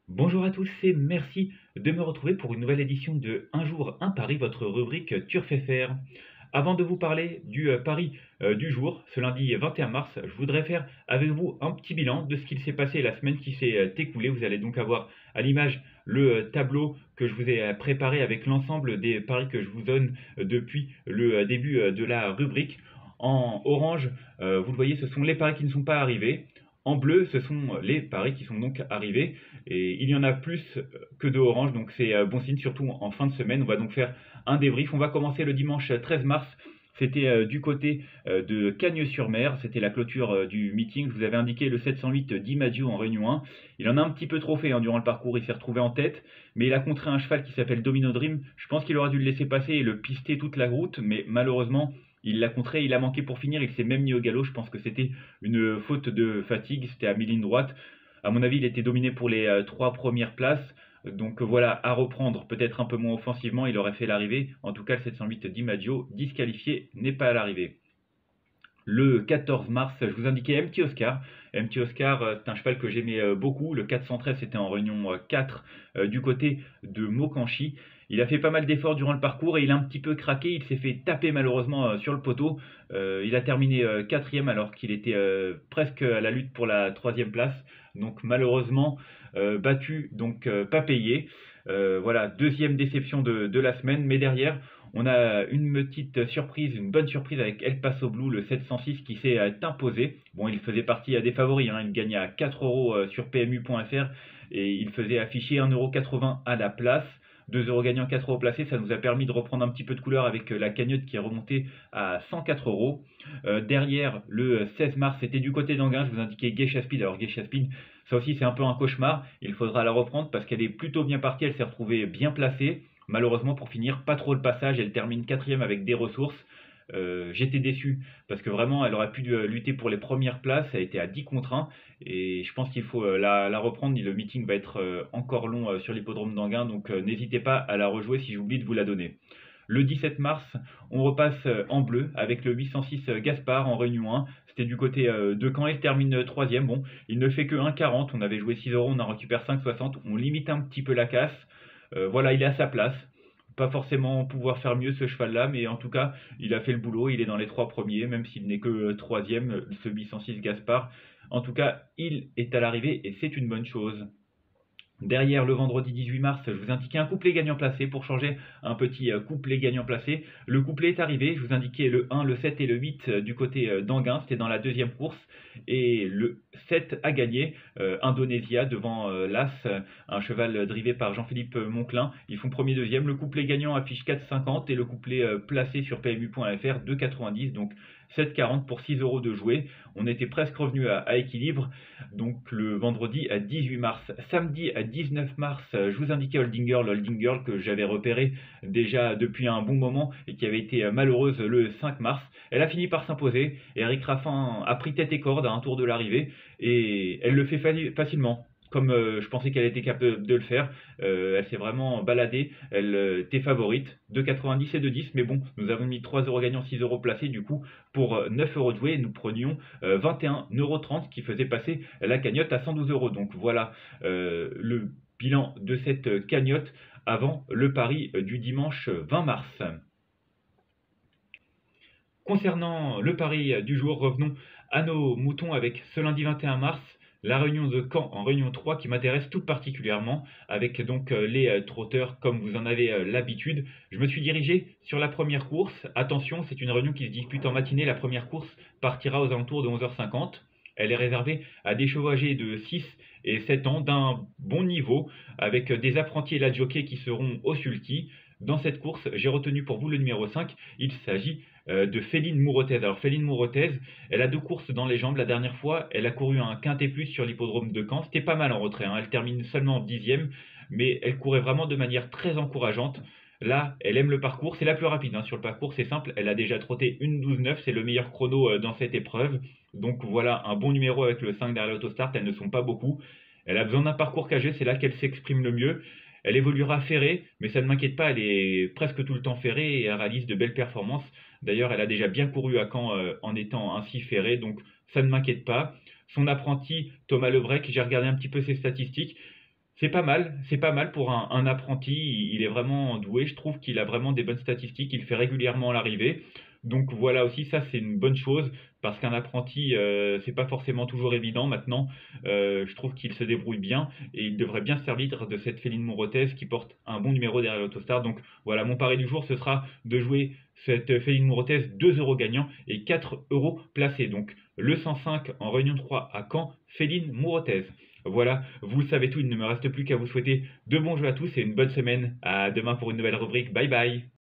Bonjour à tous et merci de me retrouver pour une nouvelle édition de Un jour, un pari, votre rubrique Turf FR. Avant de vous parler du pari du jour, ce lundi 21 mars, je voudrais faire avec vous un petit bilan de ce qu'il s'est passé la semaine qui s'est écoulée. Vous allez donc avoir à l'image le tableau que je vous ai préparé avec l'ensemble des paris que je vous donne depuis le début de la rubrique. En orange, vous le voyez, ce sont les paris qui ne sont pas arrivés. En bleu, ce sont les paris qui sont donc arrivés. Et il y en a plus que de orange, donc c'est bon signe, surtout en fin de semaine. On va donc faire un débrief. On va commencer le dimanche 13 mars. C'était du côté de Cagnes-sur-Mer. C'était la clôture du meeting. Je vous avais indiqué le 708 d'Imaggio en Réunion 1. Il en a un petit peu trop fait durant le parcours. Il s'est retrouvé en tête. Mais il a contré un cheval qui s'appelle Domino Dream. Je pense qu'il aurait dû le laisser passer et le pister toute la route. Mais malheureusement, il l'a contré, il a manqué pour finir, il s'est même mis au galop. Je pense que c'était une faute de fatigue, c'était à mi-ligne droite. À mon avis, il était dominé pour les trois premières places. Donc voilà, à reprendre, peut-être un peu moins offensivement, il aurait fait l'arrivée. En tout cas, le 708 Maggio, disqualifié, n'est pas à l'arrivée. Le 14 mars, je vous indiquais MT Oscar. MT Oscar, c'est un cheval que j'aimais beaucoup. Le 413, c'était en réunion 4 du côté de Mokanchi. Il a fait pas mal d'efforts durant le parcours et il a un petit peu craqué. Il s'est fait taper malheureusement sur le poteau. Il a terminé quatrième alors qu'il était presque à la lutte pour la troisième place. Donc malheureusement battu, donc pas payé. Voilà, deuxième déception de la semaine. Mais derrière, on a une petite surprise, une bonne surprise avec El Paso Blue, le 706 qui s'est imposé. Bon, il faisait partie des favoris, il gagnait à 4 euros sur PMU.fr et il faisait afficher 1,80 € à la place. 2 euros gagnants, 4 euros placés, ça nous a permis de reprendre un petit peu de couleur avec la cagnotte qui est remontée à 104 euros. Derrière, le 16 mars, c'était du côté d'Anguin, je vous indiquais Geisha Speed. Alors Geisha Speed, ça aussi c'est un peu un cauchemar, il faudra la reprendre parce qu'elle est plutôt bien partie, elle s'est retrouvée bien placée. Malheureusement, pour finir, pas trop le passage, elle termine quatrième avec des ressources. J'étais déçu parce que vraiment elle aurait pu lutter pour les premières places, elle était à 10 contre 1 et je pense qu'il faut la reprendre. Le meeting va être encore long sur l'hippodrome d'Anguin, donc n'hésitez pas à la rejouer si j'oublie de vous la donner. Le 17 mars, on repasse en bleu avec le 806 Gaspard en réunion 1. C'était du côté de Caen, il termine troisième. Bon, il ne fait que 1,40, on avait joué 6 euros, on en récupère 5,60, on limite un petit peu la casse. Voilà, il est à sa place. Pas forcément pouvoir faire mieux ce cheval-là, mais en tout cas, il a fait le boulot, il est dans les trois premiers, même s'il n'est que troisième, ce 806 Gaspard. En tout cas, il est à l'arrivée et c'est une bonne chose. Derrière, le vendredi 18 mars, je vous indiquais un couplet gagnant placé pour changer un petit couplet gagnant placé. Le couplet est arrivé, je vous indiquais le 1, le 7 et le 8 du côté d'Anguin, c'était dans la deuxième course. Et le 7 a gagné, Indonesia devant l'As, un cheval drivé par Jean-Philippe Monclin. Ils font premier deuxième, le couplet gagnant affiche 4,50 et le couplet placé sur PMU.fr 2,90, donc 7,40 pour 6 euros de jouer. On était presque revenu à équilibre. Donc le vendredi à 18 mars. Samedi à 19 mars, je vous indiquais Holding Girl que j'avais repéré déjà depuis un bon moment et qui avait été malheureuse le 5 mars. Elle a fini par s'imposer. Eric Raffin a pris tête et corde à un tour de l'arrivée et elle le fait facilement. Comme je pensais qu'elle était capable de le faire, elle s'est vraiment baladée, elle était favorite, 2,90 et 2,10, mais bon, nous avons mis 3 euros gagnants, 6 euros placés, du coup, pour 9 euros de jouer, nous prenions 21,30 € qui faisait passer la cagnotte à 112 euros. Donc voilà le bilan de cette cagnotte avant le pari du dimanche 20 mars. Concernant le pari du jour, revenons à nos moutons avec ce lundi 21 mars. La réunion de Caen en réunion 3 qui m'intéresse tout particulièrement, avec donc les trotteurs comme vous en avez l'habitude. Je me suis dirigé sur la première course. Attention, c'est une réunion qui se dispute en matinée. La première course partira aux alentours de 11h50. Elle est réservée à des chevaux âgés de 6 et 7 ans d'un bon niveau, avec des apprentis et la jockey qui seront au sulky. Dans cette course, j'ai retenu pour vous le numéro 5. Il s'agit de Féline Mourotez. Alors Féline Mourotez, elle a deux courses dans les jambes. La dernière fois, elle a couru un quintet plus sur l'hippodrome de Caen. C'était pas mal en retrait, Elle termine seulement en 10e, mais elle courait vraiment de manière très encourageante. Là, elle aime le parcours. C'est la plus rapide sur le parcours, c'est simple. Elle a déjà trotté une 12,9. C'est le meilleur chrono dans cette épreuve. Donc voilà, un bon numéro avec le 5 derrière l'autostart. Elles ne sont pas beaucoup. Elle a besoin d'un parcours cagé, c'est là qu'elle s'exprime le mieux. Elle évoluera ferrée, mais ça ne m'inquiète pas, elle est presque tout le temps ferrée et elle réalise de belles performances. D'ailleurs, elle a déjà bien couru à Caen en étant ainsi ferrée, donc ça ne m'inquiète pas. Son apprenti, Thomas Lebrec, j'ai regardé un petit peu ses statistiques. C'est pas mal pour un apprenti. Il est vraiment doué. Je trouve qu'il a vraiment des bonnes statistiques. Il fait régulièrement l'arrivée. Donc voilà aussi, ça c'est une bonne chose parce qu'un apprenti, c'est pas forcément toujours évident. Maintenant, je trouve qu'il se débrouille bien et il devrait bien se servir de cette Féline Mourotez qui porte un bon numéro derrière l'Autostar. Donc voilà, mon pari du jour, ce sera de jouer cette Féline Mourotez 2 euros gagnants et 4 euros placés. Donc le 105 en Réunion 3 à Caen, Féline Mourotez. Voilà, vous savez tout, il ne me reste plus qu'à vous souhaiter de bons jeux à tous et une bonne semaine. À demain pour une nouvelle rubrique. Bye bye.